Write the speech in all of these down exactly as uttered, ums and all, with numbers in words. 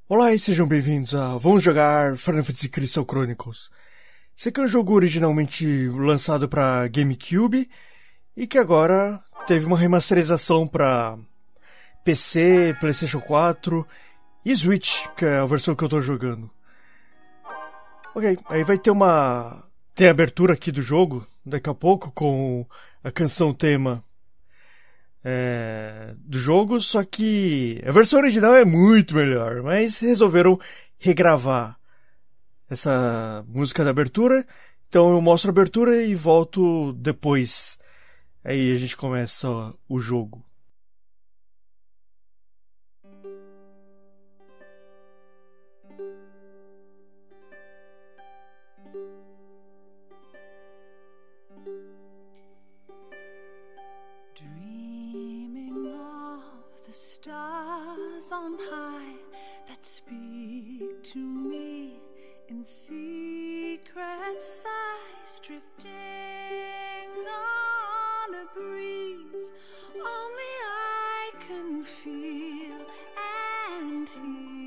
Olá e sejam bem-vindos a Vamos Jogar Final Fantasy Crystal Chronicles. Esse aqui é um jogo originalmente lançado para GameCube e que agora teve uma remasterização para P C, PlayStation quatro e Switch, que é a versão que eu tô jogando. Ok, aí vai ter uma... tem a abertura aqui do jogo, daqui a pouco, com a canção tema É, do jogo, só que a versão original é muito melhor, mas resolveram regravar essa música da abertura, então eu mostro a abertura e volto depois. Aí a gente começa o jogo. Stars on high that speak to me in secret sighs, drifting on a breeze only I can feel and hear.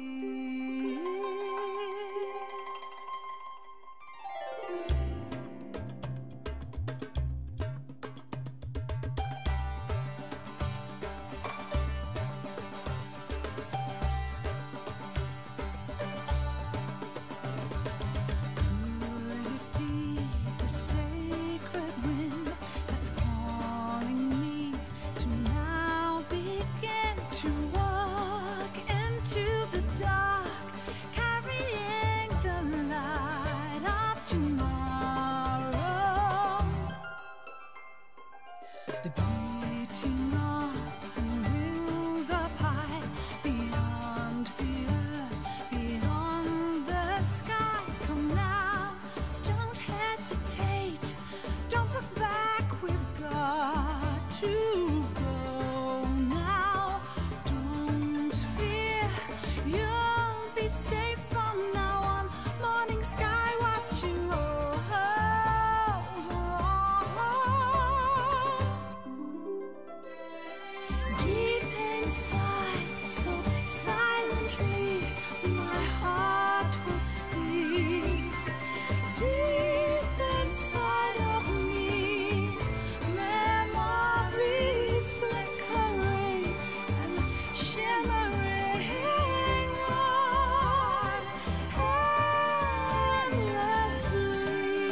The beating of the wings up high, beyond the earth, beyond the sky. Come now, don't hesitate, don't look back, we've got to go now. Don't fear, you'll be safe from now on. Morning sky watching over all. Deep inside, so silently, my heart will speak. Deep inside of me, memories flickering and shimmering on endlessly.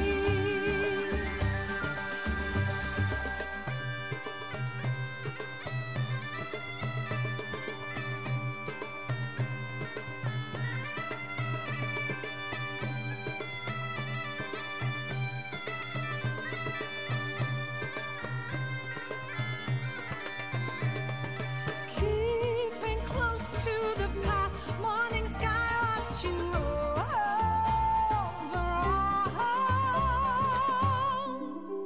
Keeping close to the path, morning sky watching over all.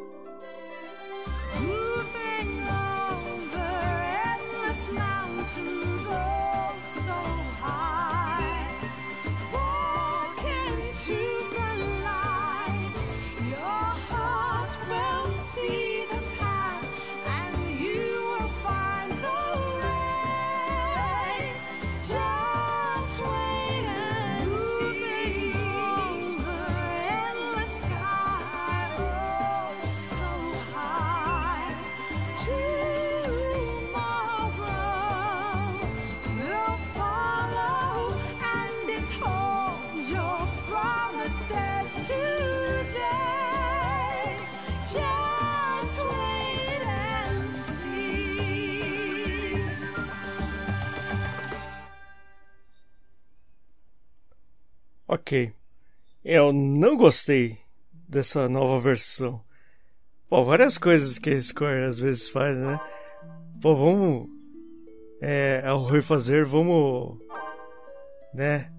Moving over endless mountains, oh so high. Walk into the light, your heart will see the path, and you will find the way. Just wait and see. Over endless sky, oh so high. Tomorrow will follow, and it holds your promises today. Just wait and see. Ok, eu não gostei dessa nova versão. Pô, várias coisas que a Square às vezes faz, né? Pô, vamos... É, ao refazer, vamos... Né?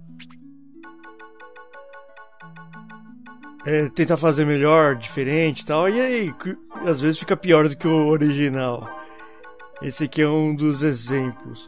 É, tentar fazer melhor, diferente e tal. E aí, que- às vezes fica pior do que o original. Esse aqui é um dos exemplos.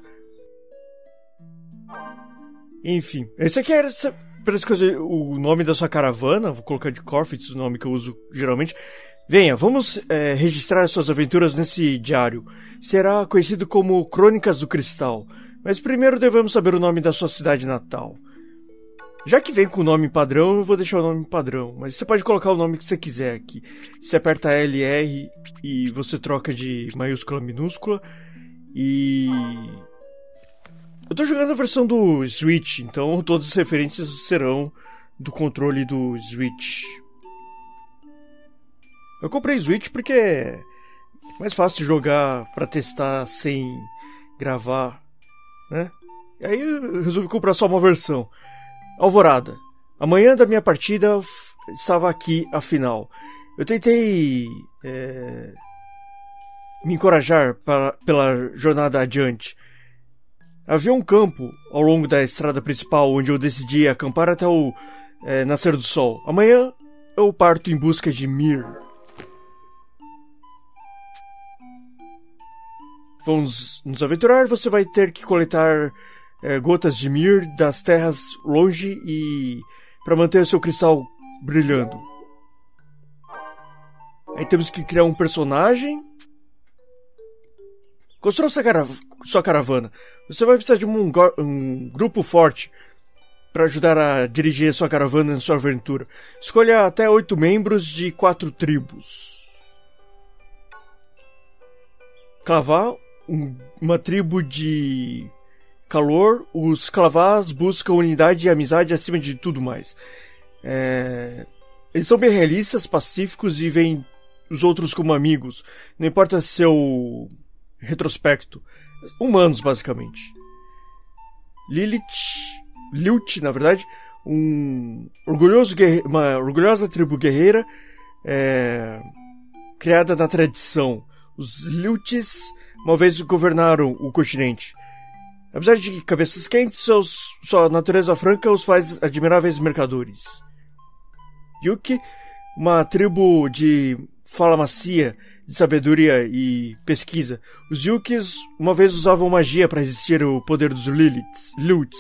Enfim, esse aqui era... essa- Parece que eu- o nome da sua caravana, vou colocar de Corfitz, o nome que eu uso geralmente. Venha, vamos é, registrar suas aventuras nesse diário. Será conhecido como Crônicas do Cristal. Mas primeiro devemos saber o nome da sua cidade natal. Já que vem com o nome padrão, eu vou deixar o nome padrão. Mas você pode colocar o nome que você quiser aqui. Você aperta L R e você troca de maiúscula a minúscula. E... eu tô jogando a versão do Switch, então todas as referências serão do controle do Switch. Eu comprei o Switch porque é mais fácil jogar pra testar sem gravar, né? E aí eu resolvi comprar só uma versão. Alvorada. Amanhã da minha partida f- estava aqui a final. Eu tentei é, me encorajar para, pela jornada adiante. Havia um campo ao longo da estrada principal onde eu decidi acampar até o é, nascer do sol. Amanhã eu parto em busca de Mir. Vamos nos aventurar, você vai ter que coletar é, gotas de Mir das terras longe e para manter o seu cristal brilhando. Aí temos que criar um personagem. Construa sua, cara- sua caravana. Você vai precisar de um, go- um grupo forte para ajudar a dirigir sua caravana em sua aventura. Escolha até oito membros de quatro tribos. Clavar, um- uma tribo de calor. Os Clavás buscam unidade e amizade acima de tudo mais. É, Eles são bem realistas, pacíficos e veem os outros como amigos. Não importa seu retrospecto. Humanos, basicamente. Lilith, Lilt, na verdade, um orgulhoso guerre... uma orgulhosa tribo guerreira é, criada na tradição. Os Lilts uma vez governaram o continente. Apesar de cabeças quentes, seus... sua natureza franca os faz admiráveis mercadores. Yuki, uma tribo de fala macia, de sabedoria e pesquisa. Os Yukis uma vez usavam magia para resistir ao poder dos Liliths, Lutes.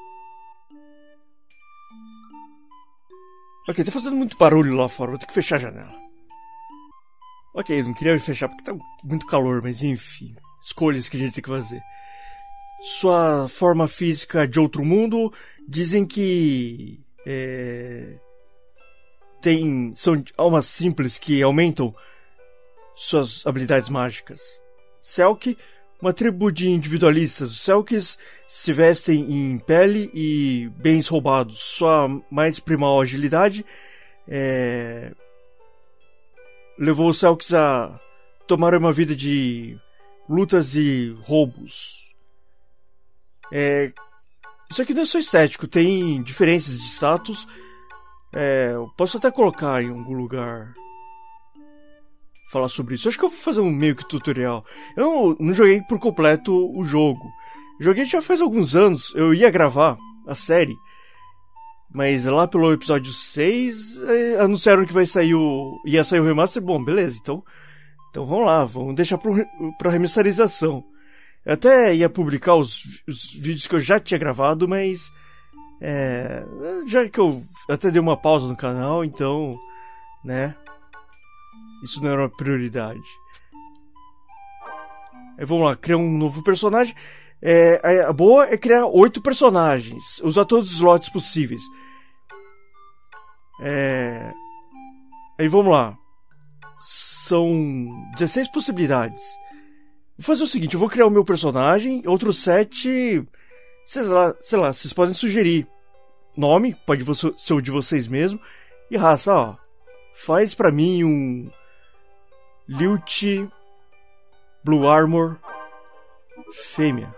Ok, tá fazendo muito barulho lá fora, vou ter que fechar a janela. Ok, não queria fechar porque tá muito calor, mas enfim, escolhas que a gente tem que fazer. Sua forma física de outro mundo, dizem que é, tem são almas simples que aumentam suas habilidades mágicas. Selk, uma tribo de individualistas. Os Selks se vestem em pele e bens roubados. Sua mais primal agilidade é... levou os Selks a tomar uma vida de lutas e roubos. É... Isso aqui não é só estético, tem diferenças de status. É... Eu posso até colocar em algum lugar falar sobre isso. Acho que eu vou fazer um meio que tutorial. Eu não joguei por completo o jogo. Joguei já faz alguns anos. Eu ia gravar a série, mas lá pelo episódio seis eh, anunciaram que vai sair o ia sair o remaster. Bom, beleza. Então, então vamos lá, vamos deixar pro, pra remasterização. Eu até ia publicar os, os vídeos que eu já tinha gravado, mas é, já que eu até dei uma pausa no canal, então, né? Isso não era uma prioridade. Aí vamos lá, criar um novo personagem. É, a boa é criar oito personagens. Usar todos os slots possíveis. É, aí vamos lá. São dezesseis possibilidades. Vou fazer o seguinte, eu vou criar o meu personagem. Outros sete... Sei lá, sei lá, vocês podem sugerir. Nome, pode ser o de vocês mesmo. E raça, ó. Faz pra mim um... Lilt Blue Armor fêmea.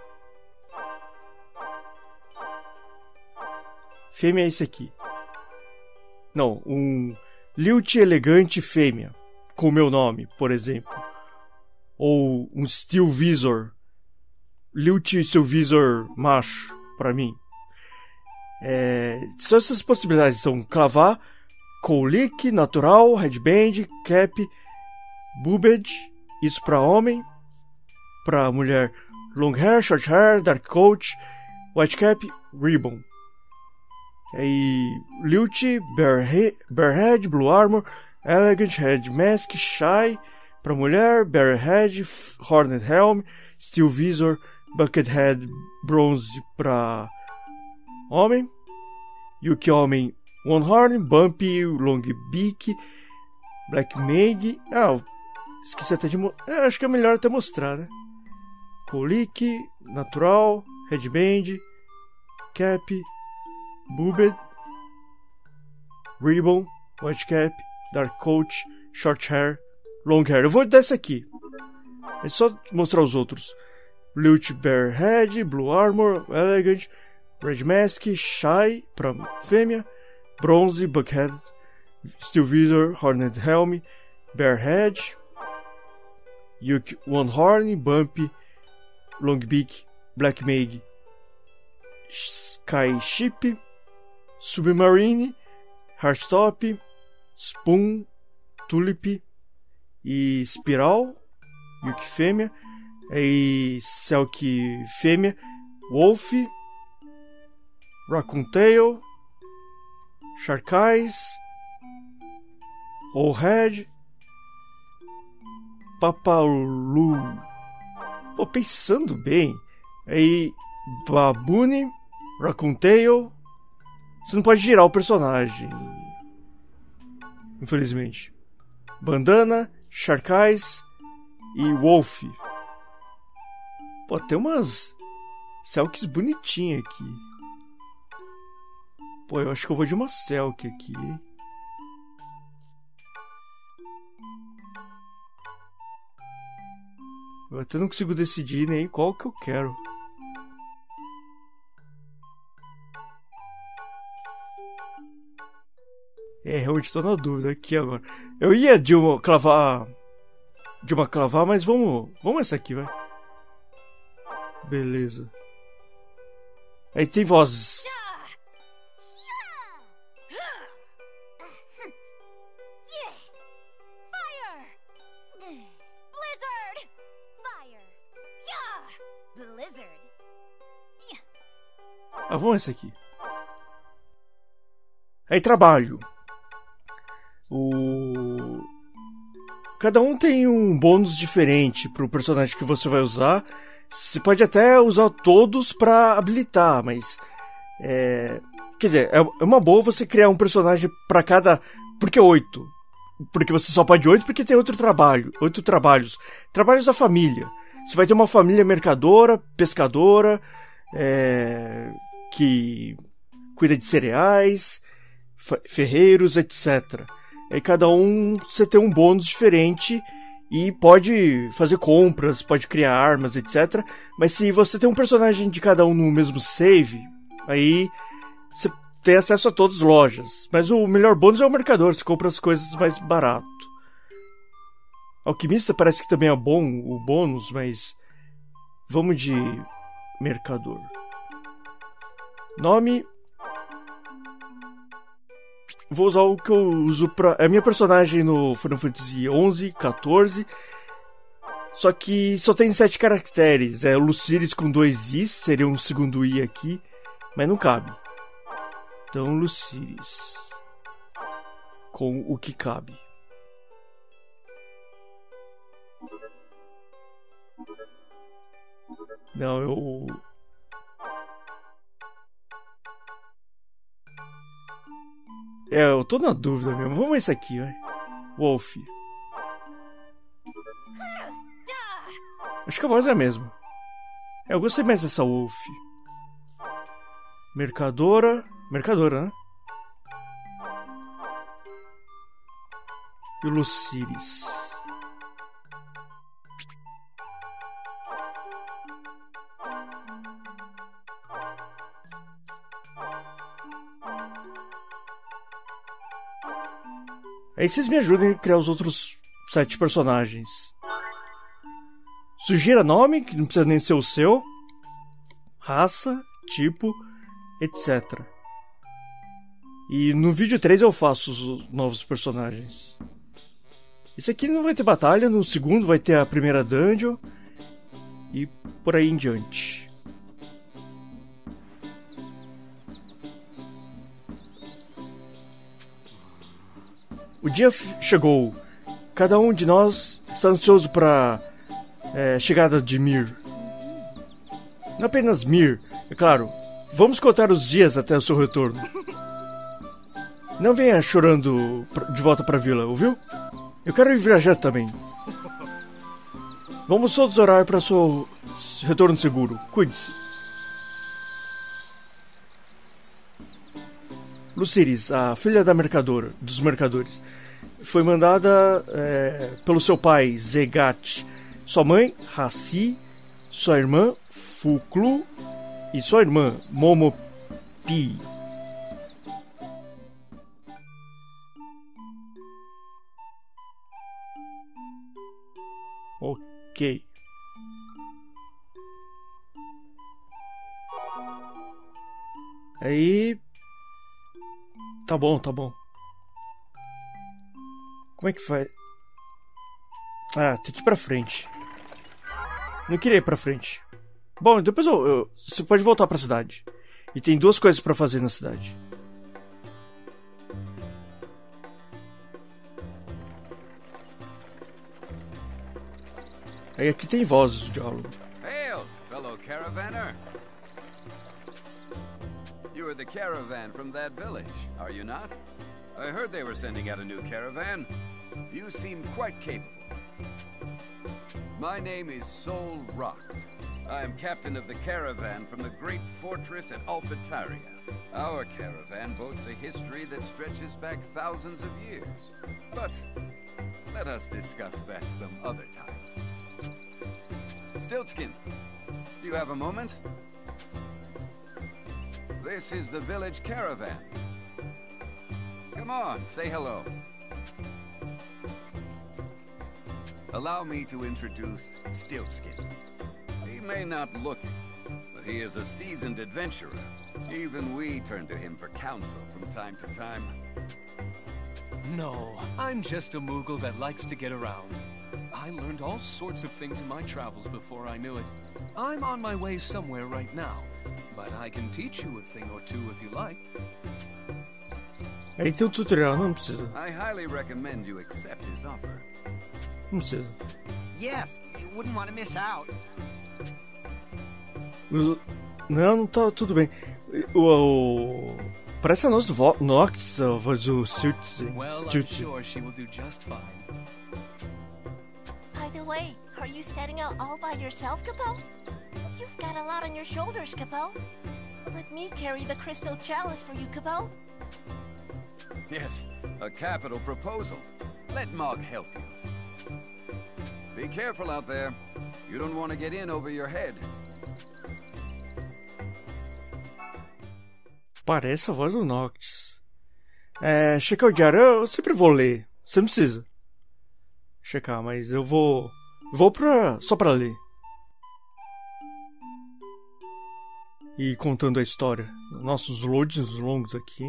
Fêmea é esse aqui. Não, um Lilt elegante fêmea, com o meu nome, por exemplo. Ou um Steel Visor. Lilt e seu Visor macho, pra mim. É, são essas possibilidades. Então, clavar, Colic, natural, headband, cap, boobed, isso pra homem. Pra mulher, long hair, short hair, dark coat, white cap, ribbon. Aí, Lilt, bare, he- bare head, blue armor, elegant head mask, shy. Pra mulher, bare head, f- hornet helm, steel visor, Buckethead Bronze pra homem. Yuki Homem One Horn, Bumpy, Long Beak, Black Meg. Ah, esqueci até de mostrar. É, acho que é melhor até mostrar, né? Colic, Natural, Headband, Cap, Boobed, Ribbon, White Cap, Dark Coat, Short Hair, Long Hair. Eu vou dar essa aqui. É só mostrar os outros. Lute Bear Head, Blue Armor, Elegant, Red Mask, Shy pra fêmea, Bronze, Buckhead, Steel Visor, Horned Helm, Bear Head, Yuki One Horn, Bumpy, Long Beak, Black Meg, Sky Ship, Submarine, Heartstop, Spoon, Tulip e Spiral, Yuki fêmea, e Selkie fêmea, Wolf, Raccoon Tail, Shark Eyes, Owlhead, Papalu. Pô, pensando bem, aí Baboon, Raccoon Tail. Você não pode girar o personagem, infelizmente. Bandana, Shark Eyes e Wolf. Pô, tem umas Selkies bonitinhas aqui. Pô, eu acho que eu vou de uma Selkie aqui. Eu até não consigo decidir nem qual que eu quero. É, realmente tô na dúvida aqui agora. Eu ia de uma clavar... De uma clavar, mas vamos... Vamos essa aqui, vai. Beleza. Aí tem vozes. Ah, vamos essa aqui. Aí trabalho. O... Cada um tem um bônus diferente pro personagem que você vai usar. Você pode até usar todos pra habilitar, mas... É... Quer dizer, é uma boa você criar um personagem pra cada... Por que oito? Porque você só pode oito porque tem outro trabalho. Oito trabalhos. Trabalhos da família. Você vai ter uma família mercadora, pescadora... É... que cuida de cereais, ferreiros, etcétera. Aí cada um você tem um bônus diferente e pode fazer compras, pode criar armas, etcétera. Mas se você tem um personagem de cada um no mesmo save, aí você tem acesso a todas as lojas. Mas o melhor bônus é o mercador, você compra as coisas mais barato. Alquimista parece que também é bom o bônus, mas vamos de mercador. Nome. Vou usar o que eu uso pra... É a minha personagem no Final Fantasy onze, quatorze. Só que só tem sete caracteres. É Luciris com dois Is, seria um segundo I aqui. Mas não cabe. Então Luciris. Com o que cabe. Não, eu... É, eu tô na dúvida mesmo. Vamos ver esse aqui, vai. Wolf. Acho que a voz é a mesma. É, eu gostei mais dessa Wolf. Mercadora. Mercadora, né? E o Luciris. Aí vocês me ajudem a criar os outros sete personagens. Sugira nome, que não precisa nem ser o seu. Raça, tipo, etcétera. E no vídeo três eu faço os novos personagens. Esse aqui não vai ter batalha, no segundo vai ter a primeira dungeon. E por aí em diante. O dia chegou. Cada um de nós está ansioso para a é, chegada de Mir. Não apenas Mir, é claro. Vamos contar os dias até o seu retorno. Não venha chorando de volta pra vila, ouviu? Eu quero ir viajar também. Vamos todos orar para seu retorno seguro. Cuide-se. Luciris, a filha da mercadora, dos mercadores, foi mandada é, pelo seu pai, Zegat, sua mãe, Hassi, sua irmã, Fuklu, e sua irmã, Momopi. Ok. Aí... Tá bom, tá bom. Como é que faz? Ah, tem que ir pra frente. Não queria ir pra frente. Bom, depois eu, eu, você pode voltar pra cidade. E tem duas coisas pra fazer na cidade. Aí aqui tem vozes de diálogo. Hail, fellow caravaner. You are the caravan from that village, are you not? I heard they were sending out a new caravan. You seem quite capable. My name is Sol Rocked. I am captain of the caravan from the great fortress at Alphataria. Our caravan boasts a history that stretches back thousands of years. But let us discuss that some other time. Stiltskin, do you have a moment? This is the village caravan. Come on, say hello. Allow me to introduce Stiltskin. He may not look it, but he is a seasoned adventurer. Even we turn to him for counsel from time to time. No, I'm just a Moogle that likes to get around. I learned all sorts of things in my travels before I knew it. I'm on my way somewhere right now, but I can teach you a thing or two if you like. Aí tem um tutorial, não precisa. I highly recommend you accept his offer. Não precisa. Yes, you wouldn't want to miss out. Os- Não, não tá tudo bem. O, o... Parece a noz do Vo- Nox, a voz do Stiltsen. Well, I'm Stiltsen. sure she will do just fine. By the way, are you setting out all by yourself, Capo? You've got a lot on your shoulders, Capo. Let me carry the crystal chalice for you, Capo. Yes, a capital proposal. Let Mog help you. Be careful out there. You don't want to get in over your head. Parece a voz do Nox. É, checar o diário, eu sempre vou ler. Você não precisa checar, mas eu vou. Vou pra. Só pra ler. E contando a história. Nossos loadings longos aqui.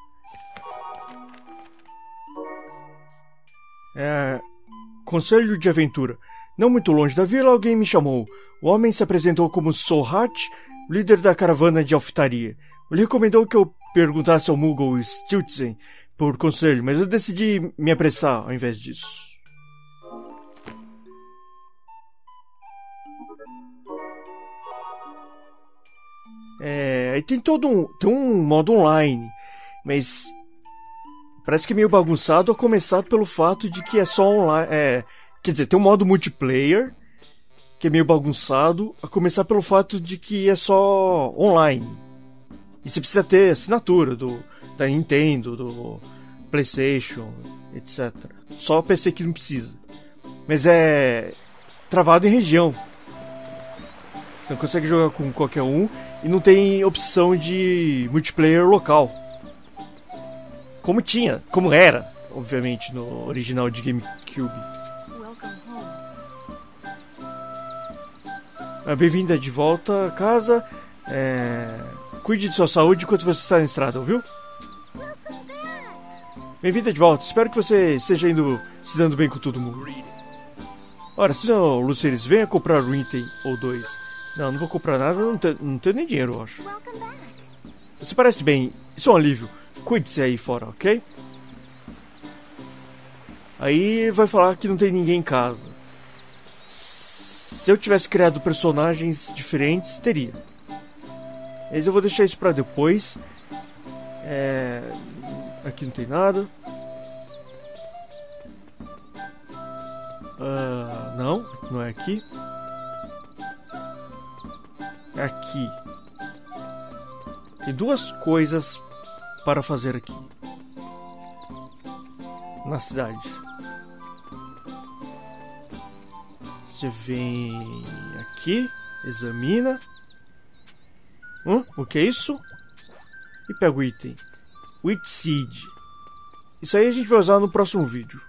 É. Conselho de aventura. Não muito longe da vila, alguém me chamou. O homem se apresentou como Solhat, líder da caravana de alfitaria. Ele recomendou que eu perguntasse ao Moogle Stiltsen por conselho, mas eu decidi me apressar ao invés disso. É, aí tem todo um, tem um modo online, mas parece que é meio bagunçado, a começar pelo fato de que é só online. É, quer dizer, tem um modo multiplayer que é meio bagunçado, a começar pelo fato de que é só online. E você precisa ter assinatura do, da Nintendo, do PlayStation, etcétera. Só o P C que não precisa. Mas é travado em região. Você não consegue jogar com qualquer um e não tem opção de multiplayer local. Como tinha, como era, obviamente, no original de GameCube. Welcome home. Ah, bem-vinda de volta a casa. É... Cuide de sua saúde enquanto você está na estrada, ouviu? Bem-vinda de volta. Espero que você esteja indo se dando bem com todo mundo. Ora, se não, Luciris, venha comprar um item ou dois. Não, não vou comprar nada, não, te, não tenho nem dinheiro, eu acho. Você parece bem. Isso é um alívio. Cuide-se aí fora, ok? Aí vai falar que não tem ninguém em casa. Se Se eu tivesse criado personagens diferentes, teria. Mas eu vou deixar isso pra depois. É... Aqui não tem nada. Uh, não, não é aqui. É aqui. Tem duas coisas para fazer aqui. Na cidade. Você vem aqui, examina. Hum, o que é isso? E pega o item. Wheat Seed. Isso aí a gente vai usar no próximo vídeo.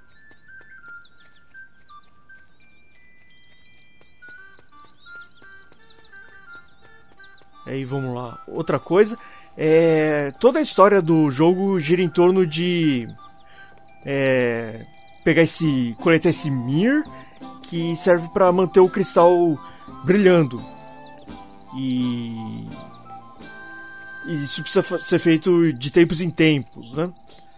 Aí vamos lá. Outra coisa. É... Toda a história do jogo gira em torno de... É... Pegar esse... Coletar esse Mir, que serve para manter o cristal brilhando. E... E isso precisa ser feito de tempos em tempos, né?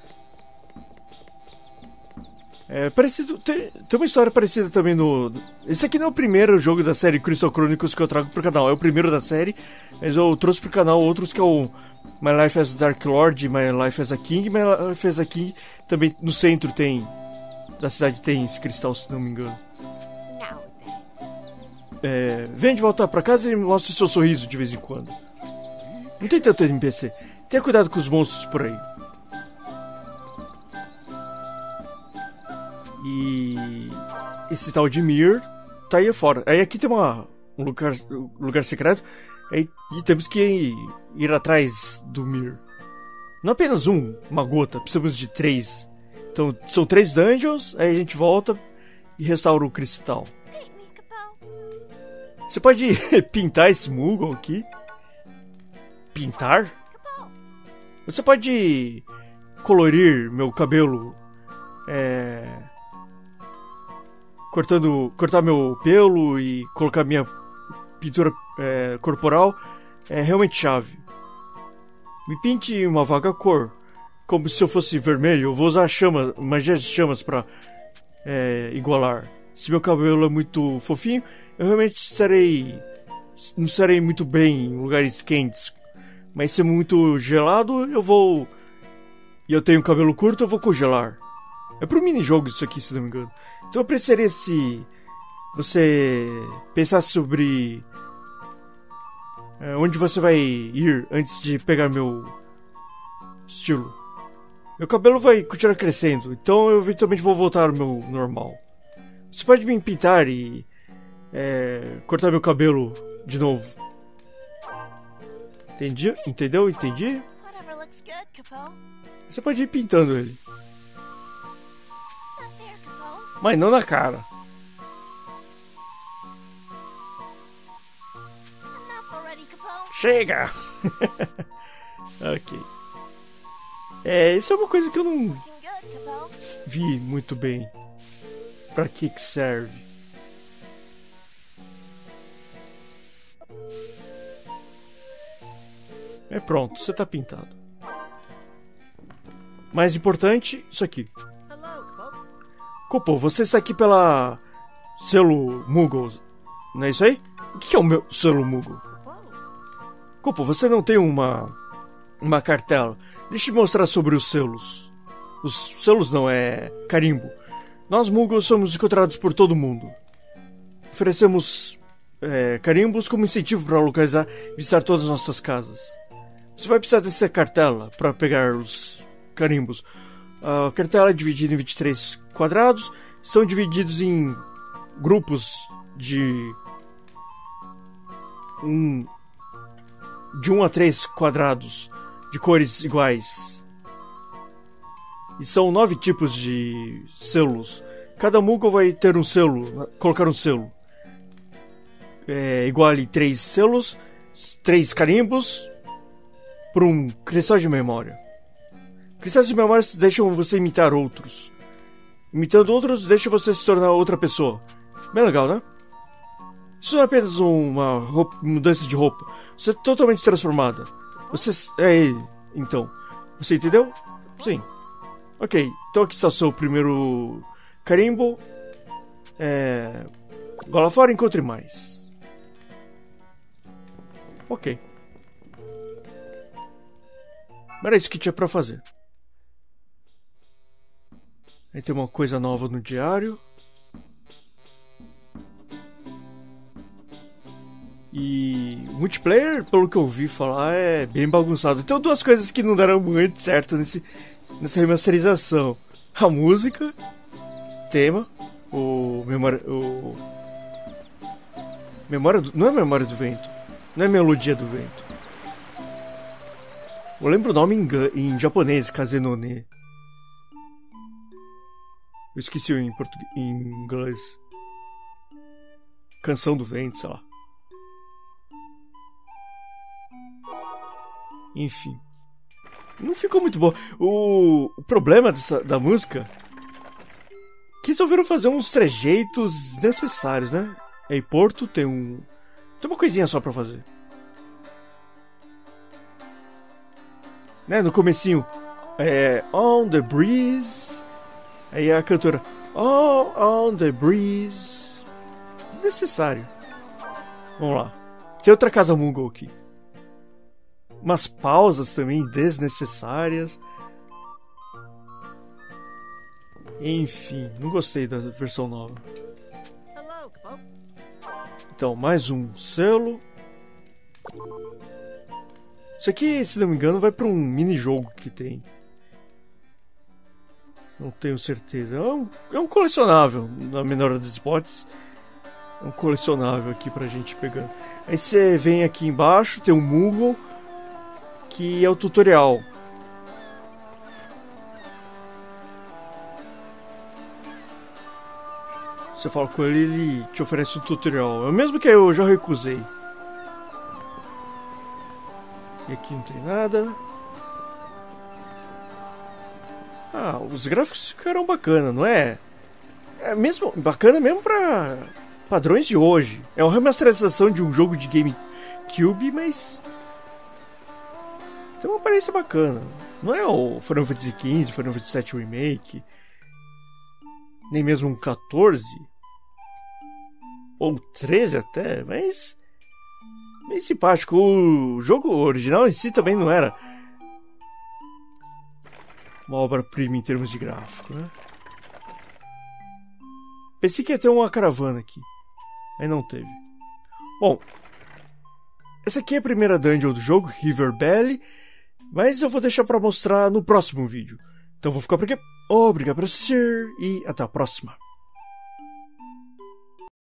É parecido... Tem, tem uma história parecida também no... Esse aqui não é o primeiro jogo da série Crystal Chronicles que eu trago pro canal. É o primeiro da série, mas eu trouxe pro canal outros que é o... My Life as Dark Lord, My Life as a King. My Life as a King também no centro tem... Da cidade tem esse cristal, se não me engano. É, vem de voltar pra casa e mostre seu sorriso de vez em quando. Não tem tanto N P C. Tenha cuidado com os monstros por aí. E... Esse tal de Mir tá aí fora. Aí aqui tem uma, um lugar, um lugar secreto. Aí, e temos que ir, ir atrás do Mir. Não apenas um, uma gota. Precisamos de três. Então são três dungeons. Aí a gente volta e restaura o cristal. Você pode pintar esse Moogle aqui? Pintar? Você pode colorir meu cabelo, é... cortando, cortar meu pelo e colocar minha pintura é, corporal é realmente chave. Me pinte uma vaga cor, como se eu fosse vermelho. Eu vou usar chama, magia de chamas para é, igualar. Se meu cabelo é muito fofinho, eu realmente serei... Não serei muito bem em lugares quentes. Mas se é muito gelado, eu vou... E eu tenho cabelo curto, eu vou congelar. É pro minijogo isso aqui, se não me engano. Então eu precisaria se... Você... Pensasse sobre... É, onde você vai ir antes de pegar meu... Estilo. Meu cabelo vai continuar crescendo. Então eu eventualmente vou voltar ao meu normal. Você pode me pintar e... É, cortar meu cabelo de novo. Entendi? Entendeu? Entendi? Você pode ir pintando ele. Mas não na cara. Chega! Ok. É, isso é uma coisa que eu não vi muito bem. Pra que que serve? É pronto, você tá pintado. Mais importante, isso aqui. Copo, você está aqui pela selo Moogle, não é isso aí? O que é o meu selo Moogle? Copo, você não tem uma uma cartela. Deixa eu mostrar sobre os selos. Os selos não, é carimbo. Nós Moogles somos encontrados por todo mundo. Oferecemos é, carimbos como incentivo para localizar e visitar todas as nossas casas. Você vai precisar dessa cartela para pegar os carimbos. A cartela é dividida em vinte e três quadrados. São divididos em grupos de um, de um a três quadrados de cores iguais. E são nove tipos de selos. Cada Moogle vai ter um selo, colocar um selo. É, iguale três selos, três carimbos, por um cristal de memória. Cristais de memória deixam você imitar outros. Imitando outros, deixa você se tornar outra pessoa. Bem legal, né? Isso não é apenas uma roupa, mudança de roupa. Você é totalmente transformada. Você é ele, então. Você entendeu? Sim. Ok, então aqui está o seu primeiro carimbo. É... Agora lá fora encontre mais. Ok. Era isso que tinha pra fazer. Aí tem uma coisa nova no diário. E o multiplayer, pelo que eu ouvi falar, é bem bagunçado. Então duas coisas que não deram muito certo nesse, nessa remasterização. A música, tema, o memória... O... Memória do... Não é Memória do Vento. Não é Melodia do Vento. Eu lembro o nome em, em japonês, Kazenone. Eu esqueci em, português, em inglês. Canção do Vento, sei lá. Enfim. Não ficou muito bom. O, o problema dessa, da música é que resolveram fazer uns trejeitos necessários, né? Aí Porto tem um... Tem uma coisinha só pra fazer. Né? No comecinho. É... On the breeze. Aí a cantora... Oh, on the breeze. Desnecessário. Vamos lá. Tem outra casa Moogle aqui. Umas pausas também desnecessárias. Enfim, não gostei da versão nova. Então, mais um selo. Isso aqui, se não me engano, vai para um mini-jogo que tem. Não tenho certeza. É um, é um colecionável, na menor das hipóteses. É um colecionável aqui pra gente pegando. Aí você vem aqui embaixo, tem um Moogle, que é o tutorial. Você fala com ele, ele te oferece um tutorial. É o mesmo que eu já recusei. E aqui não tem nada. Ah, os gráficos ficaram bacana, não é? É mesmo bacana mesmo pra padrões de hoje. É uma remasterização de um jogo de GameCube, mas tem uma aparência bacana. Não é o Final Fantasy quinze, Final Fantasy sete Remake, nem mesmo um quatorze ou treze até, mas bem simpático. O jogo original em si também não era uma obra-prima em termos de gráfico, né? Pensei que ia ter uma caravana aqui, aí não teve. Bom, essa aqui é a primeira dungeon do jogo, River Valley, mas eu vou deixar para mostrar no próximo vídeo. Então vou ficar por aqui. Obrigado por assistir e até a próxima.